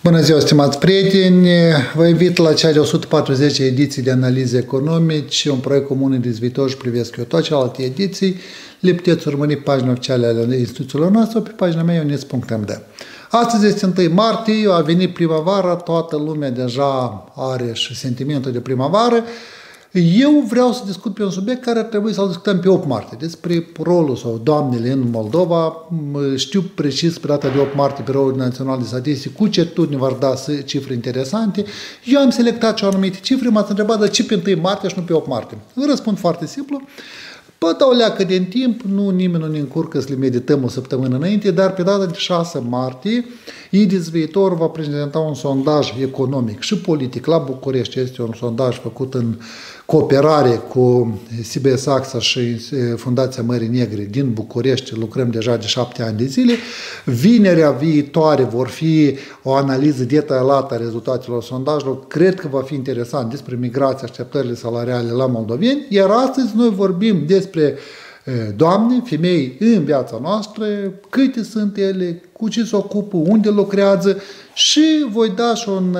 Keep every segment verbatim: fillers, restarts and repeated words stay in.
Bună ziua, stimați prieteni! Vă invit la cea de o sută patruzecea ediție de analize economici, un proiect comun de viitor și privesc eu tot celelalte ediții. Le puteți urmări pe pagina oficiale ale instituțiilor noastre sau pe pagina mea ionis punct m d. Astăzi este întâi martie, a venit primăvara, toată lumea deja are și sentimentul de primăvară. Eu vreau să discut pe un subiect care ar trebui să-l discutăm pe opt martie, despre rolul sau doamnele în Moldova. Știu precis pe data de opt martie Biroul Național de Statistică cu certitudine vor da cifre interesante. Eu am selectat și anumite cifre, m-ați întrebat de ce pe întâi martie și nu pe opt martie. Îl răspund foarte simplu. Păi dau leacă din timp, nu, nimeni nu ne încurcă să le medităm o săptămână înainte, dar pe data de șase martie, Indiz Viitor va prezenta un sondaj economic și politic la București. Este un sondaj făcut în cooperare cu S B S AXA și Fundația Mării Negre din București. Lucrăm deja de șapte ani de zile. Vinerea viitoare vor fi o analiză detaliată a rezultatelor sondajelor. Cred că va fi interesant despre migrația, așteptările salariale la moldoveni. Iar astăzi noi vorbim despre doamne, femei în viața noastră, câte sunt ele, cu ce se ocupă, unde lucrează și voi da și un,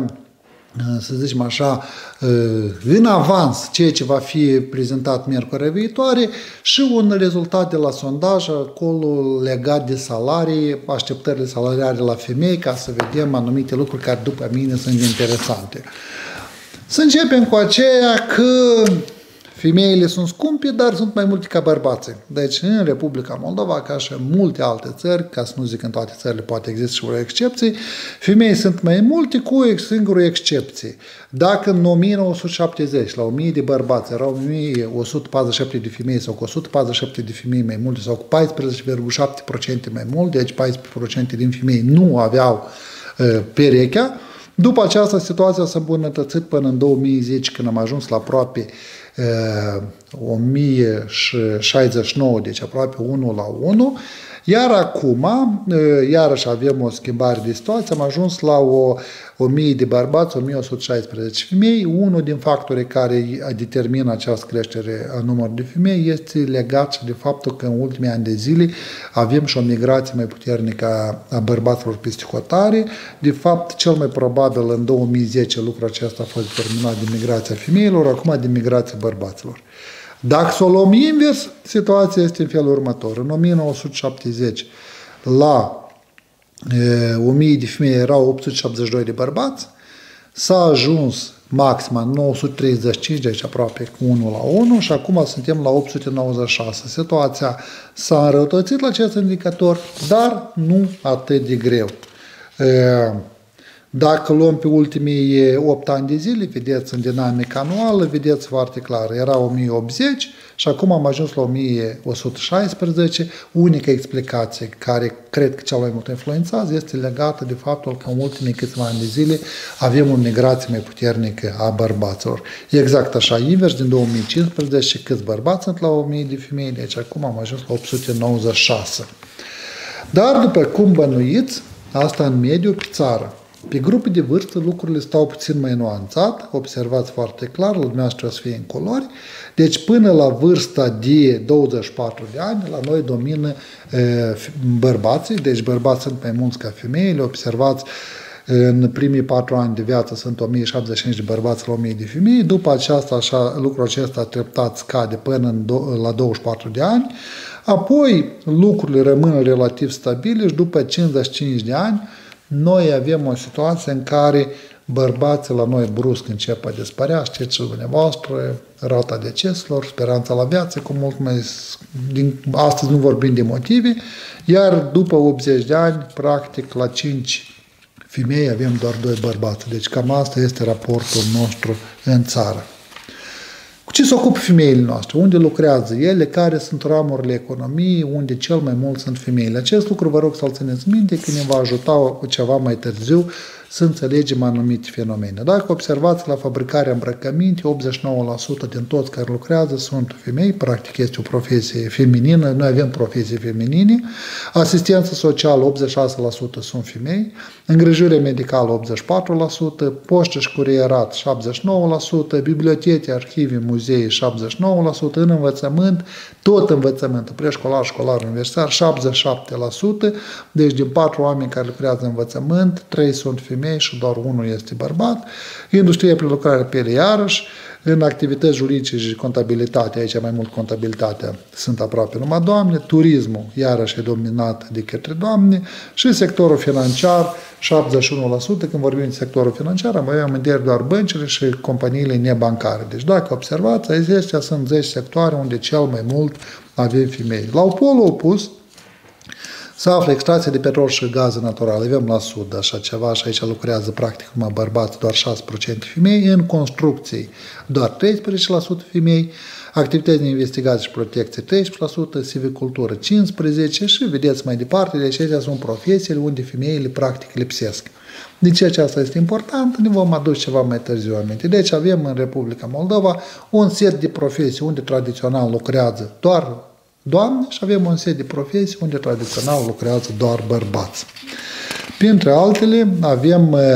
să zicem așa, în avans ceea ce va fi prezentat miercurea viitoare și un rezultat de la sondaj acolo legat de salarii, așteptările salariale la femei, ca să vedem anumite lucruri care după mine sunt interesante. Să începem cu aceea că femeile sunt scumpe, dar sunt mai multe ca bărbații. Deci, în Republica Moldova, ca și în multe alte țări, ca să nu zic în toate țările, poate există și o excepție, femeile sunt mai multe cu o singură excepție. Dacă în o mie nouă sute șaptezeci, la o mie de bărbați, erau o mie o sută patruzeci și șapte de femei sau cu o sută patruzeci și șapte de femei mai multe sau cu paisprezece virgulă șapte la sută mai mult, deci paisprezece la sută din femei nu aveau uh, perechea, după aceasta situația s-a îmbunătățit până în două mii zece, când am ajuns la aproape o mie șaizeci și nouă, deci aproape unu la unu, iar acum, iarăși avem o schimbare de situație, am ajuns la o, o mie de bărbați, o mie o sută șaisprezece femei. Unul din factorii care determină această creștere a numărului de femei este legat și de faptul că în ultimii ani de zile avem și o migrație mai puternică a bărbaților peste hotare. De fapt, cel mai probabil în două mii zece lucrul acesta a fost determinat de migrația femeilor, acum de migrația bărbaților. Dacă să o luăm invers, situația este în felul următor. În o mie nouă sute șaptezeci, la e, o mie de femei erau opt sute șaptezeci și doi de bărbați, s-a ajuns maxima nouă sute treizeci și cinci, deci aproape unu la unu, și acum suntem la opt sute nouăzeci și șase. Situația s-a înrăutățit la acest indicator, dar nu atât de greu. E, Dacă luăm pe ultimii opt ani de zile, vedeți în dinamica anuală, vedeți foarte clar, era o mie optzeci și acum am ajuns la o mie o sută șaisprezece. Unica explicație care cred că cel mai mult influențează este legată de faptul că în ultimii câțiva ani de zile avem o migrație mai puternică a bărbaților. Exact așa, invers, din două mii cincisprezece, câți bărbați sunt la o mie de femei, deci acum am ajuns la opt sute nouăzeci și șase. Dar după cum bănuiți, asta în mediu pe țară. Pe grupe de vârstă lucrurile stau puțin mai nuanțat, observați foarte clar, la dumneavoastră o să fie în culori. Deci până la vârsta de douăzeci și patru de ani, la noi domină e, bărbații, deci bărbații sunt mai mulți ca femeile, observați în primii patru ani de viață sunt o mie șaptezeci și cinci de bărbați la o mie de femei, după aceasta așa, lucrul acesta treptat scade până în do- la douăzeci și patru de ani, apoi lucrurile rămân relativ stabile și după cincizeci și cinci de ani noi avem o situație în care bărbații la noi brusc încep a dispărea, știți și dumneavoastră, rata deceselor, speranța la viață, cu mult mai... Din, astăzi nu vorbim de motive, iar după optzeci de ani, practic, la cinci femei avem doar doi bărbați. Deci cam asta este raportul nostru în țară. Cu ce se ocupă femeile noastre? Unde lucrează ele? Care sunt ramurile economiei? Unde cel mai mult sunt femeile? Acest lucru vă rog să-l țineți minte, că ne va ajuta cu ceva mai târziu să înțelegem anumite fenomene. Dacă observați la fabricarea îmbrăcăminte, optzeci și nouă la sută din toți care lucrează sunt femei, practic este o profesie feminină, noi avem profesii feminine, asistență socială optzeci și șase la sută sunt femei, îngrijire medicală optzeci și patru la sută, poștă și curierat șaptezeci și nouă la sută, biblioteci, arhive, muzee șaptezeci și nouă la sută, în învățământ, tot învățământul, preșcolar, școlar, universitar, șaptezeci și șapte la sută, deci din patru oameni care lucrează în învățământ, trei sunt femei și doar unul este bărbat. Industria prin lucrare piele iarăși, în activități juridice și contabilitate, aici mai mult contabilitatea, sunt aproape numai doamne, turismul iarăși e dominat de către doamne și sectorul financiar șaptezeci și unu la sută, când vorbim de sectorul financiar, mai avem în doar băncile și companiile nebancare. Deci dacă observați, acestea sunt zece sectoare unde cel mai mult avem femei. La polul opus se află extracție de petrol și gaze naturale. Avem la sud așa ceva și aici lucrează practic numai bărbați, doar șase la sută femei. În construcții, doar treisprezece la sută femei. Activități de investigație și protecție, treisprezece la sută, silvicultură, cincisprezece la sută și vedeți mai departe, deci acestea sunt profesiile unde femeile practic lipsesc. De ce aceasta este important? Ne vom aduce ceva mai târziu aminte. Deci avem în Republica Moldova un set de profesii unde tradițional lucrează doar doamne și avem un set de profesii unde tradițional lucrează doar bărbați. Printre altele, avem uh,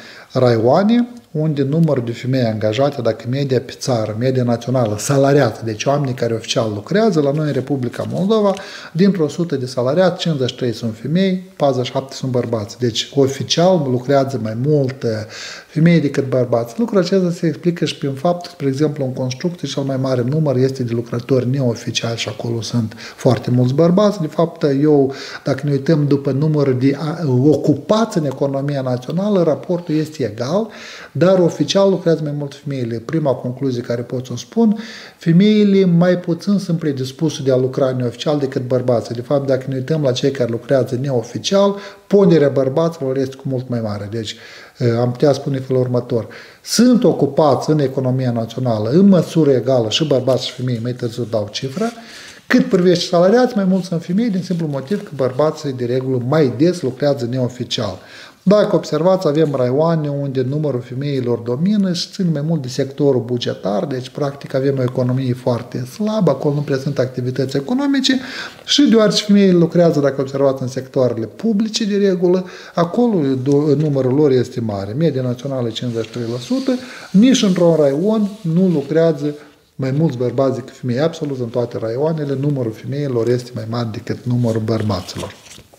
raioane unde numărul de femei angajate, dacă media pe țară, media națională, salariată, deci oamenii care oficial lucrează, la noi în Republica Moldova, dintr-o sută de salariați, cincizeci și trei sunt femei, patruzeci și șapte sunt bărbați. Deci oficial lucrează mai mult femei decât bărbați. Lucrul acesta se explică și prin faptul că, spre exemplu, în construcție cel mai mare număr este de lucrători neoficiali și acolo sunt foarte mulți bărbați. De fapt, eu, dacă ne uităm după numărul de ocupați în economia națională, raportul este egal, dar oficial lucrează mai mult femeile. Prima concluzie care pot să o spun, femeile mai puțin sunt predispuse de a lucra neoficial decât bărbații. De fapt, dacă ne uităm la cei care lucrează neoficial, ponderea bărbaților este cu mult mai mare. Deci, am putea spune felul următor. Sunt ocupați în economia națională în măsură egală și bărbați și femei, mai târziu dau cifra, cât privește salariați, mai mult sunt femei, din simplu motiv că bărbații de regulă mai des lucrează neoficial. Dacă observați, avem raioane unde numărul femeilor domină și țin mai mult de sectorul bugetar, deci practic avem o economie foarte slabă, acolo nu prea sunt activități economice și deoarece femeile lucrează, dacă observați, în sectoarele publice de regulă, acolo numărul lor este mare, media națională cincizeci și trei la sută, nici într-un raion nu lucrează mai mulți bărbați decât femei, absolut în toate raioanele, numărul femeilor este mai mare decât numărul bărbaților.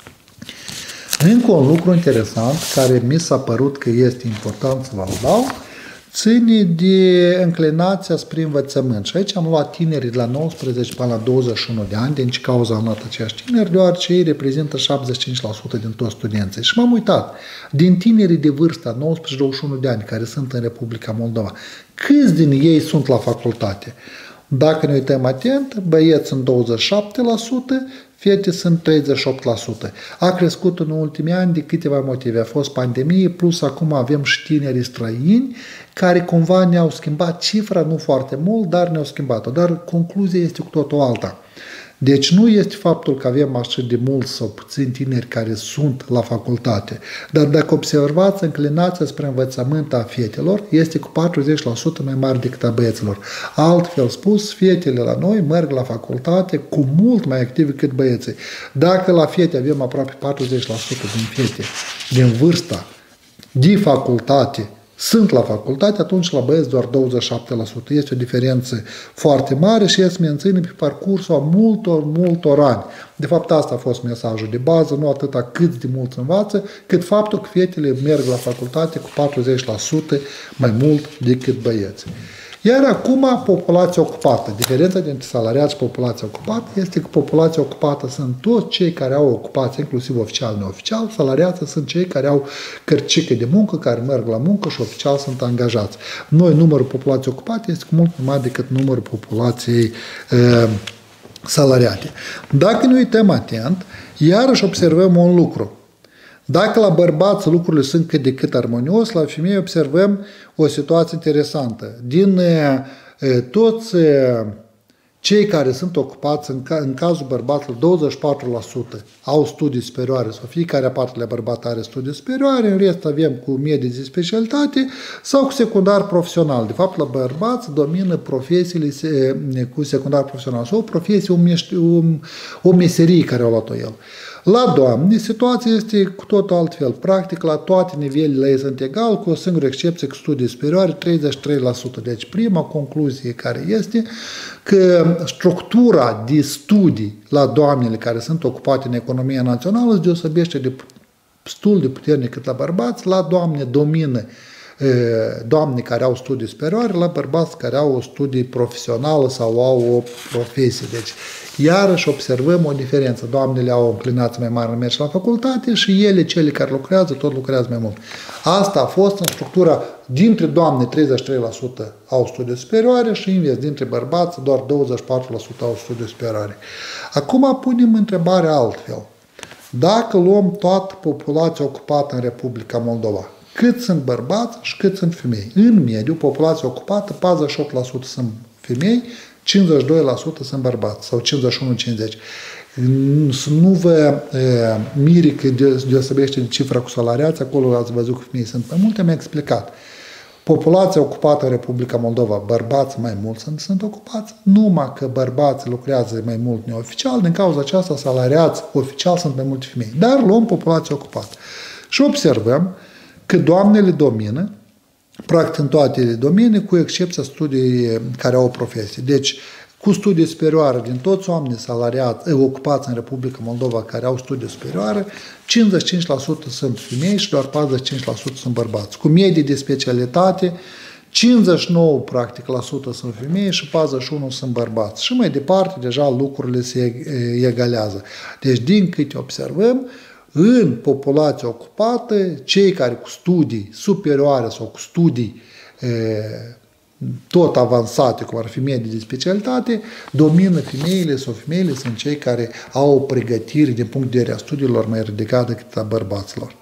Încă un lucru interesant care mi s-a părut că este important să vă dau, ține de înclinația spre învățământ. Și aici am luat tinerii de la nouăsprezece până la douăzeci și unu de ani, din ce cauza am luat acești tineri, deoarece ei reprezintă șaptezeci și cinci la sută din toți studenții. Și m-am uitat, din tinerii de vârstă, nouăsprezece douăzeci și unu de ani, care sunt în Republica Moldova, câți din ei sunt la facultate? Dacă ne uităm atent, băieți sunt douăzeci și șapte la sută, fete sunt treizeci și opt la sută. A crescut în ultimii ani de câteva motive. A fost pandemie, plus acum avem și tineri străini care cumva ne-au schimbat cifra, nu foarte mult, dar ne-au schimbat-o. Dar concluzia este cu totul alta. Deci nu este faptul că avem așa de mulți sau puțini tineri care sunt la facultate, dar dacă observați, înclinația spre învățământ a fetelor este cu patruzeci la sută mai mare decât a băieților. Altfel spus, fetele la noi merg la facultate cu mult mai active decât băieții. Dacă la fete avem aproape patruzeci la sută din fete, din vârsta de facultate, sunt la facultate, atunci la băieți doar douăzeci și șapte la sută. Este o diferență foarte mare și ea se menține pe parcursul a multor, multor ani. De fapt, asta a fost mesajul de bază, nu atâta cât de mulți învață, cât faptul că fetele merg la facultate cu patruzeci la sută mai mult decât băieți. Iar acum, populația ocupată. Diferența dintre salariați și populația ocupată este că populația ocupată sunt toți cei care au ocupație, inclusiv oficial, neoficial. Salariații sunt cei care au cărcică de muncă, care merg la muncă și oficial sunt angajați. Noi, numărul populației ocupate este cu mult mai mare decât numărul populației uh, salariate. Dacă ne uităm atent, iarăși observăm un lucru. Dacă la bărbați lucrurile sunt cât de cât armonios, la femei observăm o situație interesantă. Din e, toți e, cei care sunt ocupați, în, ca, în cazul bărbaților, douăzeci și patru la sută au studii superioare sau fiecare a patrulea bărbat are studii superioare, în rest avem cu medici de specialitate sau cu secundar profesional. De fapt, la bărbați domină profesiile cu secundar profesional sau o profesie, o, o, o meserie care au luat-o el. La doamne, situația este cu totul altfel. Practic, la toate nivelele ei sunt egal, cu o singură excepție, cu studii superioare, treizeci și trei la sută. Deci, prima concluzie care este că structura de studii la doamnele care sunt ocupate în economia națională se deosebește de destul de puternic cât la bărbați. La doamne domină doamne care au studii superioare, la bărbați care au o studii profesională sau au o profesie. Deci, iarăși observăm o diferență. Doamnele au o înclinație mai mare în merge la facultate și ele, cele care lucrează, tot lucrează mai mult. Asta a fost în structura dintre doamne treizeci și trei la sută au studii superioare și invers, dintre bărbați doar douăzeci și patru la sută au studii superioare. Acum punem întrebarea altfel. Dacă luăm toată populația ocupată în Republica Moldova, cât sunt bărbați și cât sunt femei? În mediu, populația ocupată, patruzeci și opt la sută sunt femei, cincizeci și doi la sută sunt bărbați, sau cincizeci și unu la cincizeci. Să nu vă e, miri că deosebește de cifra cu salariați, acolo ați văzut că femeii sunt mai multe, mi-a explicat. Populația ocupată în Republica Moldova, bărbați mai mult sunt, sunt ocupați, numai că bărbații lucrează mai mult neoficial, din cauza aceasta salariați oficial sunt mai multe femei. Dar luăm populația ocupată. Și observăm că doamnele domină, practic în toate domenii, cu excepția studii care au o profesie. Deci, cu studii superioare, din toți oamenii salariați, ocupați în Republica Moldova care au studii superioare, cincizeci și cinci la sută sunt femei și doar patruzeci și cinci la sută sunt bărbați. Cu medii de specialitate, cincizeci și nouă practic la sută sunt femei și patruzeci și unu sunt bărbați. Și mai departe, deja lucrurile se egalează. Deci, din câte observăm, în populația ocupată, cei care cu studii superioare sau cu studii e, tot avansate, cum ar fi medii de specialitate, domină femeile sau femeile sunt cei care au o pregătire din punct de vedere a studiilor mai ridicată decât a bărbaților.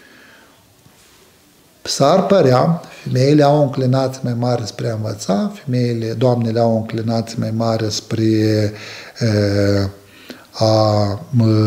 S-ar părea, femeile au o înclinație mai mare spre a învăța, femeile, doamnele au o înclinație mai mare spre e, a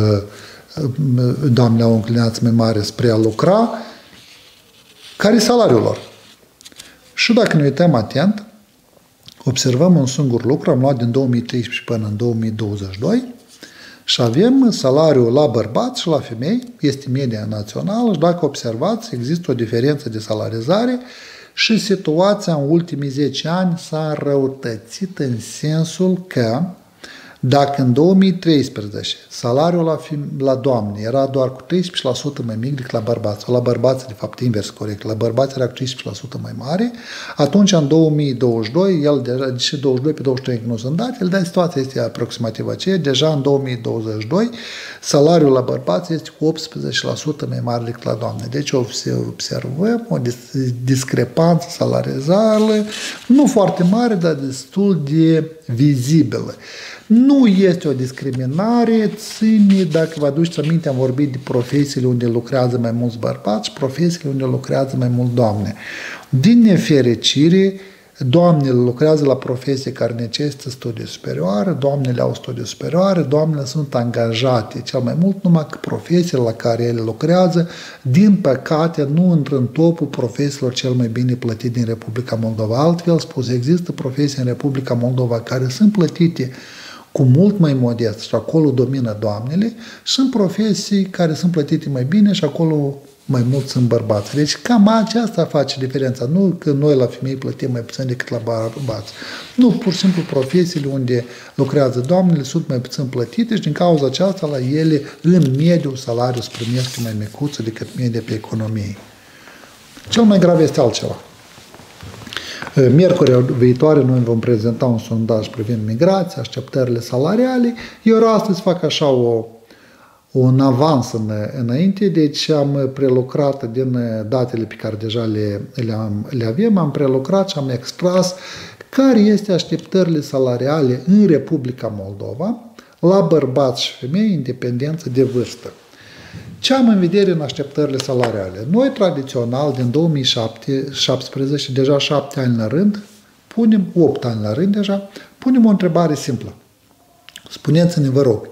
doamnele au o înclinație mai mare spre a lucra, care e salariul lor. Și dacă ne uităm atent, observăm un singur lucru, am luat din două mii treisprezece până în două mii douăzeci și doi și avem salariul la bărbați și la femei, este media națională și dacă observați, există o diferență de salarizare și situația în ultimii zece ani s-a înrăutățit în sensul că dacă în două mii treisprezece salariul la, la doamne era doar cu treisprezece la sută mai mic decât la bărbați, sau la bărbați, de fapt, invers corect, la bărbați era cu treisprezece la sută mai mare, atunci în două mii douăzeci și doi, el deja, deși douăzeci și doi pe douăzeci și trei nu sunt date, dar situația este aproximativ aceea, deja în două mii douăzeci și doi salariul la bărbați este cu optsprezece la sută mai mare decât la doamne. Deci observăm o discrepanță salarizală, nu foarte mare, dar destul de vizibilă. Nu este o discriminare, ține, dacă vă aduceți aminte, am vorbit de profesiile unde lucrează mai mulți bărbați și profesiile unde lucrează mai mult doamne. Din nefericire, doamnele lucrează la profesie care necesită studii superioare, doamnele au studii superioare, doamnele sunt angajate cel mai mult, numai că profesiile la care ele lucrează, din păcate, nu intră în topul profesiilor cel mai bine plătite din Republica Moldova. Altfel spus, există profesii în Republica Moldova care sunt plătite cu mult mai modest și acolo domină doamnele, sunt profesii care sunt plătite mai bine și acolo mai mult sunt bărbați. Deci cam aceasta face diferența. Nu că noi la femei plătim mai puțin decât la bărbați. Nu, pur și simplu profesiile unde lucrează doamnele sunt mai puțin plătite și din cauza aceasta la ele în mediu salariul se primesc mai micuță decât media pe economie. Cel mai grav este altceva. Miercuri viitoare noi vom prezenta un sondaj privind migrația, așteptările salariale. Eu astăzi fac așa o, un avans în, înainte, deci am prelucrat din datele pe care deja le, le, am, le avem, am prelucrat și am extras care este așteptările salariale în Republica Moldova la bărbați și femei, independență de vârstă. Ce am în vedere în așteptările salariale? Noi, tradițional, din două mii șaptesprezece, deja șapte ani la rând, punem, opt ani la rând deja, punem o întrebare simplă. Spuneți-ne, vă rog,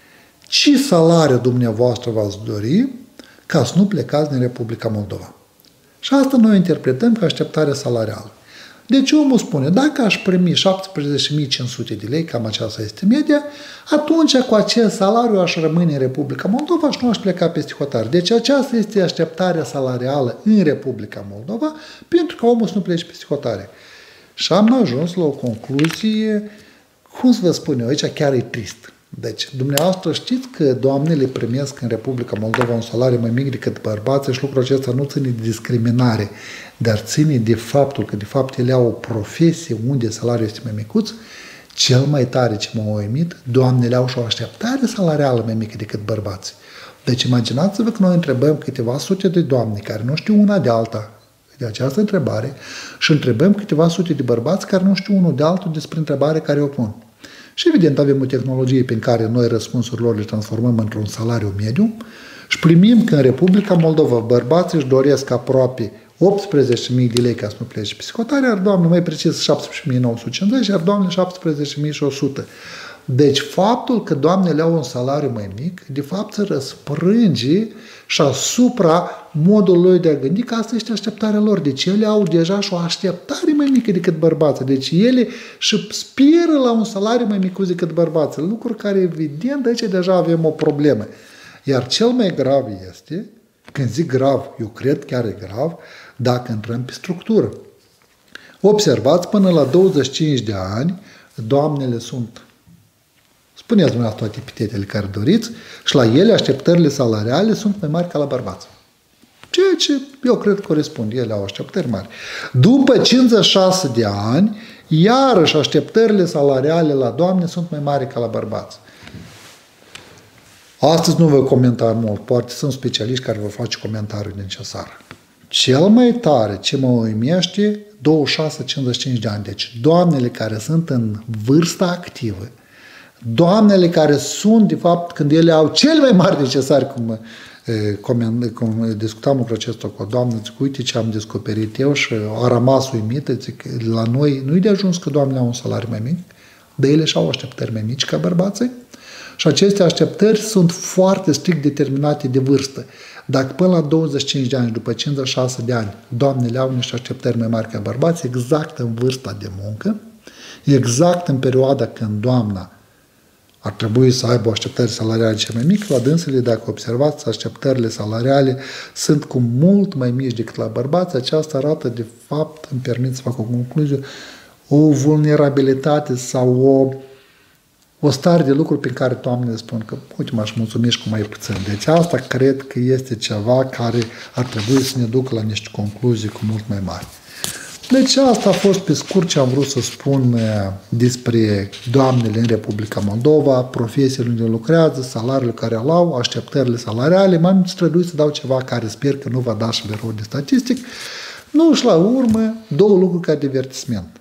ce salariu dumneavoastră v-ați dori ca să nu plecați din Republica Moldova? Și asta noi interpretăm ca așteptare salarială. Deci omul spune, dacă aș primi șaptesprezece mii cinci sute de lei, cam aceasta este media, atunci cu acest salariu aș rămâne în Republica Moldova și nu aș pleca peste hotare. Deci aceasta este așteptarea salarială în Republica Moldova pentru că omul să nu plece peste hotare. Și am ajuns la o concluzie, cum să vă spun eu, aici chiar e trist. Deci, dumneavoastră știți că doamnele primesc în Republica Moldova un salariu mai mic decât bărbații și lucrul acesta nu ține de discriminare, dar ține de faptul că, de fapt, ele au o profesie unde salariul este mai micuț. Cel mai tare ce m-a uimit, doamnele au și o așteptare salarială mai mică decât bărbații. Deci, imaginați-vă că noi întrebăm câteva sute de doamne care nu știu una de alta de această întrebare și întrebăm câteva sute de bărbați care nu știu unul de altul despre întrebarea care o pun. Și evident avem o tehnologie prin care noi răspunsurile lor le transformăm într-un salariu mediu și primim că în Republica Moldova bărbații își doresc aproape optsprezece mii de lei ca să nu plece psihotare, iar doamne mai precis șaptesprezece mii nouă sute cincizeci, iar doamne șaptesprezece mii o sută. Deci faptul că doamnele au un salariu mai mic, de fapt se răsprânge și asupra modului de a gândi că asta este așteptarea lor. Deci ele au deja și o așteptare mai mică decât bărbații. Deci ele și speră la un salariu mai mic decât bărbații. Lucruri care, evident, aici deja avem o problemă. Iar cel mai grav este, când zic grav, eu cred chiar e grav, dacă intrăm pe structură. Observați, până la douăzeci și cinci de ani, doamnele sunt, spuneți dumneavoastră toate epitetele care doriți, și la ele așteptările salariale sunt mai mari ca la bărbați. Ceea ce eu cred corespunde, ele au așteptări mari. După cincizeci și șase de ani, iarăși așteptările salariale la doamne sunt mai mari ca la bărbați. Astăzi nu voi comenta mult, poate sunt specialiști care vor face comentariul necesar. Cel mai tare ce mă uimește, douăzeci și șase cincizeci și cinci de ani. Deci doamnele care sunt în vârsta activă, doamnele care sunt, de fapt, când ele au cel mai mari necesari, cum, cum, cum discutam lucrul acesta cu o doamnă, zic, uite ce am descoperit eu și a rămas uimită, zic, la noi nu-i de ajuns că doamnele au un salariu mai mic, dar ele și-au așteptări mai mici ca bărbații și aceste așteptări sunt foarte strict determinate de vârstă. Dacă până la douăzeci și cinci de ani, după cincizeci și șase de ani, doamnele au niște așteptări mai mari ca bărbații, exact în vârsta de muncă, exact în perioada când doamna ar trebui să aibă așteptări salariale cel mai mic, la dânsele, dacă observați, așteptările salariale sunt cu mult mai mici decât la bărbați. Aceasta arată, de fapt, îmi permit să fac o concluzie, o vulnerabilitate sau o, o stare de lucruri pe care doamnele spun că, uite, m-aș mulțumi și cu mai puțin. Deci asta cred că este ceva care ar trebui să ne ducă la niște concluzii cu mult mai mari. Deci asta a fost pe scurt ce am vrut să spun despre doamnele în Republica Moldova, profesiile unde lucrează, salariile care le au, așteptările salariale. M-am străduit să dau ceva care sper că nu va da și birou de statistic. Nu și la urmă, două lucruri ca divertisment.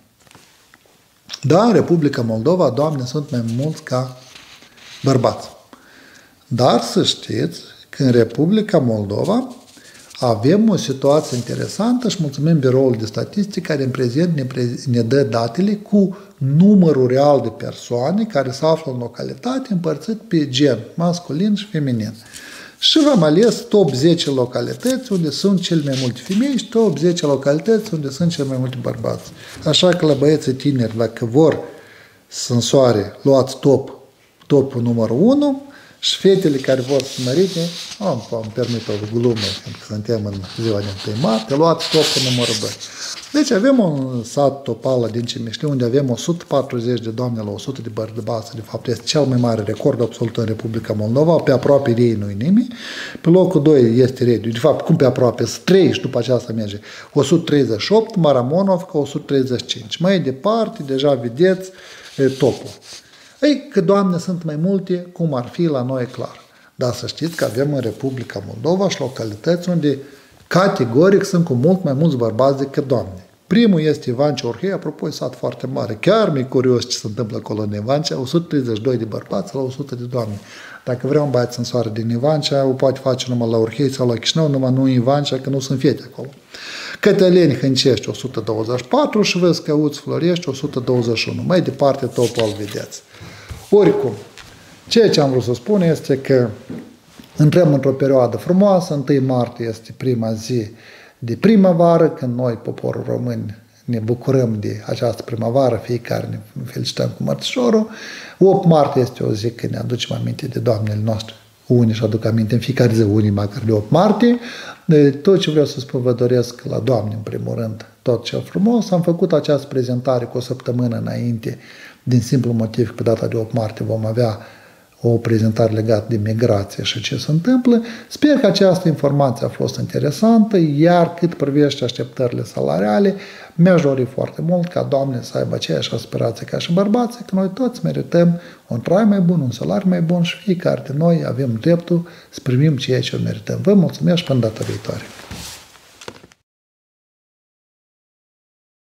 Da, în Republica Moldova, doamne, sunt mai mulți ca bărbați. Dar să știți că în Republica Moldova avem o situație interesantă și mulțumim Biroul de Statistică care în prezent ne, pre- ne dă datele cu numărul real de persoane care se află în localitate împărțit pe gen, masculin și feminin. Și v-am ales top zece localități unde sunt cel mai multe femei și top zece localități unde sunt cel mai multe bărbați. Așa că la băieții tineri, dacă vor să însoare, luați top, topul numărul unu, și fetele care vor să mărite, am, am permit o glumă, pentru că suntem în ziua de întâi martie, luați topul numărul doi. Deci avem un sat Topala din Cimișliu, unde avem o sută patruzeci de doamne la o sută de bărbați. De fapt, este cel mai mare record absolut în Republica Moldova. Pe aproape Rei nu-i nimic. Pe locul doi este Rediu. De fapt, cum pe aproape? Sunt trei și după aceasta merge. o sută treizeci și opt, Maramonovca, o sută treizeci și cinci. Mai departe, deja vedeți e, topul. Ei, că doamne sunt mai multe, cum ar fi la noi, clar. Dar să știți că avem în Republica Moldova și localități unde categoric sunt cu mult mai mulți bărbați decât doamne. Primul este Ivancea Orhei, apropo, e sat foarte mare. Chiar mi-e curios ce se întâmplă acolo în Ivancea, o sută treizeci și doi de bărbați la o sută de doamne. Dacă vrea un băiat în soare din Ivancea, o poate face numai la Orhei sau la Chișinău, numai nu în Ivancea, că nu sunt fete acolo. Cătăleni Hâncești, o sută douăzeci și patru și vezi că Uț Florești, o sută douăzeci și unu. Mai departe, topul îl vedeți. Oricum, ceea ce am vrut să spun este că intrăm într-o perioadă frumoasă. întâi martie este prima zi de primăvară, când noi, poporul român, ne bucurăm de această primăvară, fiecare ne felicităm cu mărțișorul. opt martie este o zi când ne aducem aminte de doamnele noastre. Unii își aduc aminte în fiecare zi, unii măcar de opt martie. De tot ce vreau să spun, vă doresc la Doamne, în primul rând, tot cel frumos. Am făcut această prezentare cu o săptămână înainte, din simplu motiv că pe data de opt martie vom avea o prezentare legată de migrație și ce se întâmplă. Sper că această informație a fost interesantă, iar cât privește așteptările salariale, mi-aș dori foarte mult ca doamne să aibă aceeași aspirație ca și bărbații, că noi toți merităm un trai mai bun, un salariu mai bun și fiecare de noi avem dreptul să primim ceea ce o merităm. Vă mulțumesc și până data viitoare!